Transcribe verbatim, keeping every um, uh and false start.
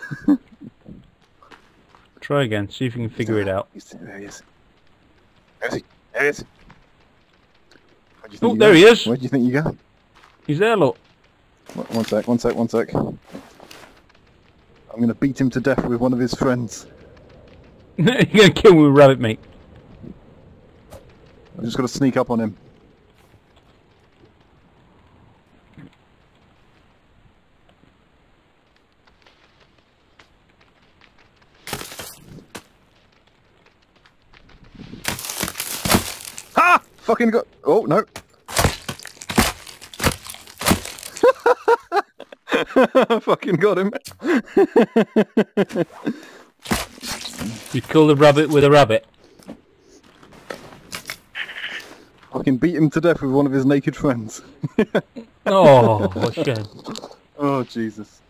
Try again, see if you can figure it out. There he is. There he is. There he is. Oh, there he is. Where do you think you go? He's there, look. One sec, one sec, one sec. I'm going to beat him to death with one of his friends. You're going to kill me with rabbit meat. I've just got to sneak up on him. Ha! Fucking got... Oh, no. Fucking got him. You kill the rabbit with a rabbit. Fucking beat him to death with one of his naked friends. Oh, what a shame. Oh, Jesus.